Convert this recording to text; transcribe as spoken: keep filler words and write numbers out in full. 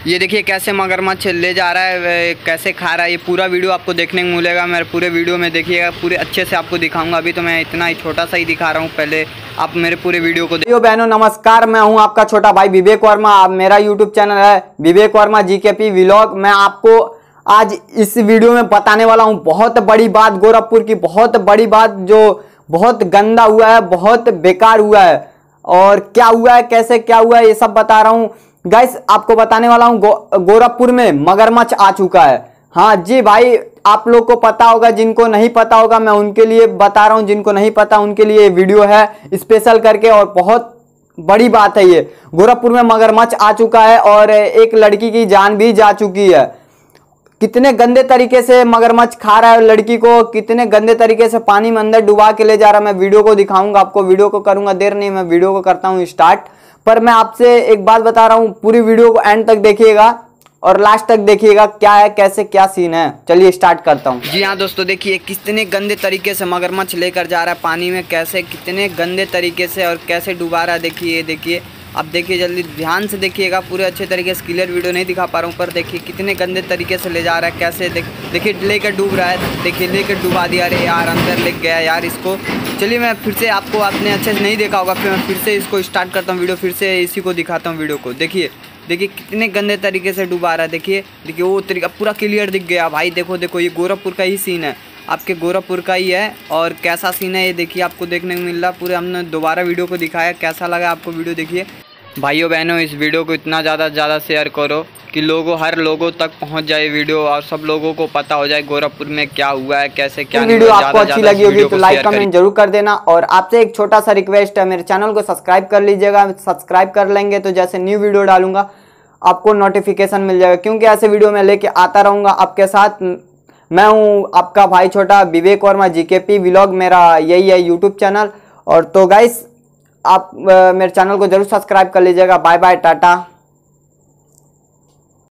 ये देखिए कैसे मगरमच्छ ले जा रहा है, कैसे खा रहा है, ये पूरा वीडियो आपको देखने को मिलेगा। मेरे पूरे वीडियो में देखिएगा, पूरे अच्छे से आपको दिखाऊंगा। अभी तो मैं इतना ही छोटा सा ही दिखा रहा हूँ, पहले आप मेरे पूरे वीडियो को देखिए। बहनों नमस्कार, मैं हूँ आपका छोटा भाई विवेक वर्मा। मेरा यूट्यूब चैनल है विवेक वर्मा जीकेपी व्लॉग। मैं आपको आज इस वीडियो में बताने वाला हूँ बहुत बड़ी बात, गोरखपुर की बहुत बड़ी बात जो बहुत गंदा हुआ है, बहुत बेकार हुआ है। और क्या हुआ है, कैसे क्या हुआ है, ये सब बता रहा हूँ गाइस। आपको बताने वाला हूँ गो, गोरखपुर में मगरमच्छ आ चुका है। हाँ जी भाई, आप लोग को पता होगा, जिनको नहीं पता होगा मैं उनके लिए बता रहा हूँ, जिनको नहीं पता उनके लिए वीडियो है स्पेशल करके। और बहुत बड़ी बात है ये, गोरखपुर में मगरमच्छ आ चुका है और एक लड़की की जान भी जा चुकी है। कितने गंदे तरीके से मगरमच्छ खा रहा है लड़की को, कितने गंदे तरीके से पानी में अंदर डुबा के ले जा रहा है। मैं वीडियो को दिखाऊंगा आपको, वीडियो को करूंगा देर नहीं, मैं वीडियो को करता हूं स्टार्ट। पर मैं आपसे एक बात बता रहा हूं, पूरी वीडियो को एंड तक देखिएगा और लास्ट तक देखिएगा क्या है, कैसे क्या सीन है। चलिए स्टार्ट करता हूँ। जी हाँ दोस्तों, देखिए कितने गंदे तरीके से मगरमच्छ लेकर जा रहा है पानी में, कैसे कितने गंदे तरीके से और कैसे डुबा रहा है। देखिए देखिए, अब देखिए जल्दी ध्यान से देखिएगा, पूरे अच्छे तरीके से क्लियर वीडियो नहीं दिखा पा रहा हूँ, पर देखिए कितने गंदे तरीके से ले जा रहा है, कैसे देख देखिए लेकर डूब रहा है। देखिए लेकर डुबा दिया। अरे यार अंदर ले गया यार इसको। चलिए मैं फिर से, आपको आपने अच्छे से नहीं देखा होगा, फिर मैं फिर से इसको स्टार्ट करता हूँ वीडियो, फिर से इसी को दिखाता हूँ वीडियो को। देखिए देखिए कितने गंदे तरीके से डुबा रहा है। देखिए देखिए वो तरीका पूरा क्लियर दिख गया भाई। देखो देखो, ये गोरखपुर का ही सीन है, आपके गोरखपुर का ही है। और कैसा सीन है ये देखिए, आपको देखने को मिल रहा। पूरे हमने दोबारा वीडियो को दिखाया, कैसा लगा आपको वीडियो। देखिए भाइयों बहनों, इस वीडियो को इतना ज़्यादा ज़्यादा शेयर करो कि लोगों हर लोगों तक पहुंच जाए वीडियो, और सब लोगों को पता हो जाए गोरखपुर में क्या हुआ है, कैसे क्या। वीडियो आपको अच्छी लगी होगी तो लाइक कमेंट जरूर कर देना। और आपसे एक छोटा सा रिक्वेस्ट है, मेरे चैनल को सब्सक्राइब कर लीजिएगा। सब्सक्राइब कर लेंगे तो जैसे न्यू वीडियो डालूंगा आपको नोटिफिकेशन मिल जाएगा, क्योंकि ऐसे वीडियो मैं लेके आता रहूँगा आपके साथ। मैं हूँ आपका भाई छोटा विवेक वर्मा जीकेपी व्लॉग, मेरा यही है यूट्यूब चैनल। और तो गाइस आप मेरे चैनल को जरूर सब्सक्राइब कर लीजिएगा। Bye bye, Tata.